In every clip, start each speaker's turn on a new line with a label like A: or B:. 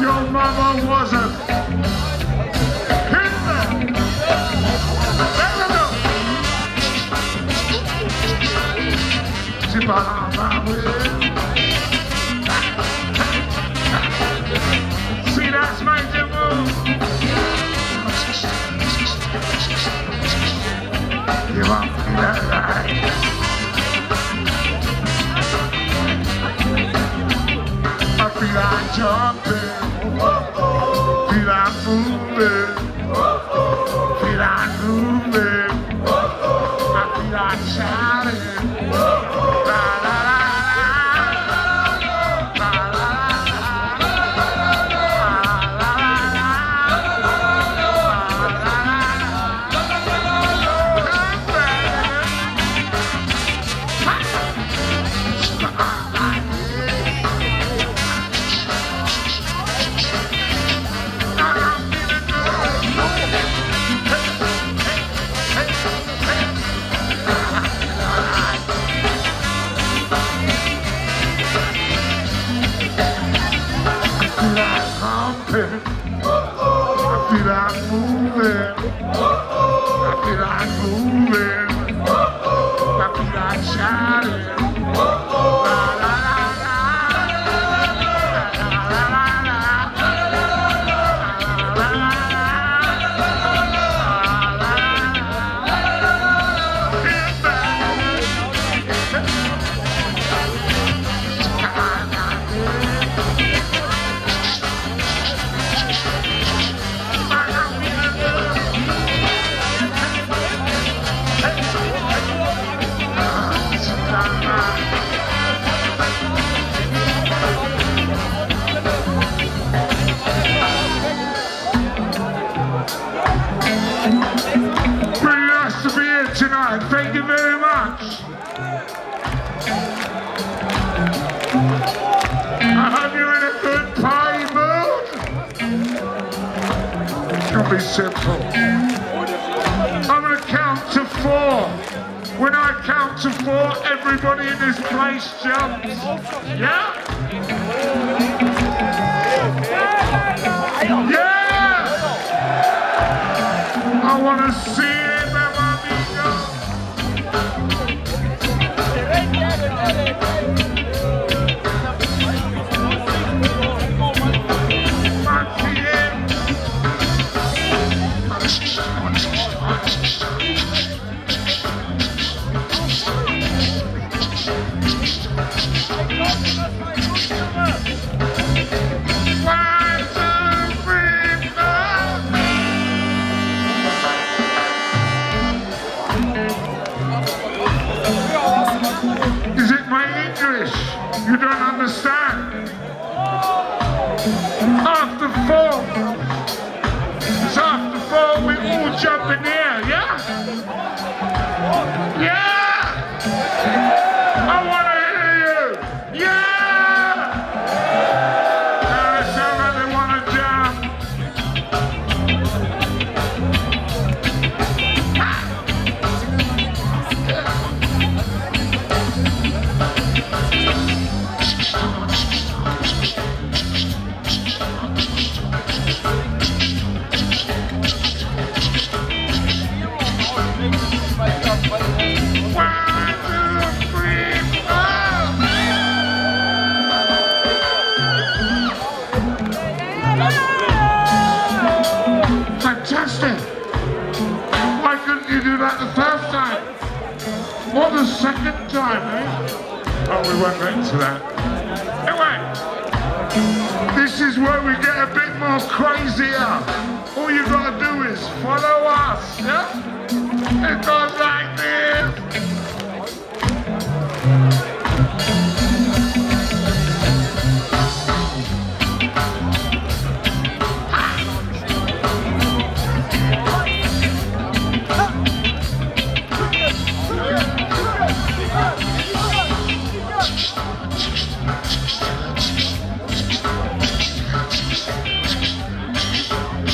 A: your mother wasn't. Hit them. Let them go. See, that's made you move. You want me that right? I feel like jumping, feel like moving, feel like moving, I feel like shouting. La, la, la, la, la, la, I feel like moving, I feel like moving, I feel like shouting. La, la, la, la, la, la, la, tonight. Thank you very much. I hope you're in a good party mood. It's gonna be simple. I'm gonna count to 4. When I count to 4, everybody in this place jumps. Yeah? Yeah! I wanna see it. Is it my English? You don't understand? After 4. It's after 4, we all jump in the air, yeah? Yeah! I want to hear you! Yeah! Now they sound like they want to jump. Fantastic! Why couldn't you do that the first time? Or the second time, eh? Oh, we won't get into that. Anyway, this is where we get a bit more crazier. All you gotta do is follow us, yeah? It goes like this.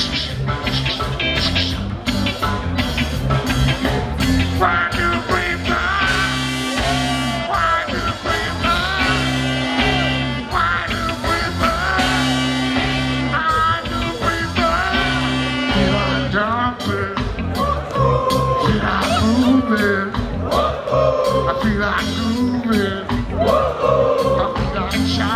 A: Why do we I feel like moving. I feel like shouting.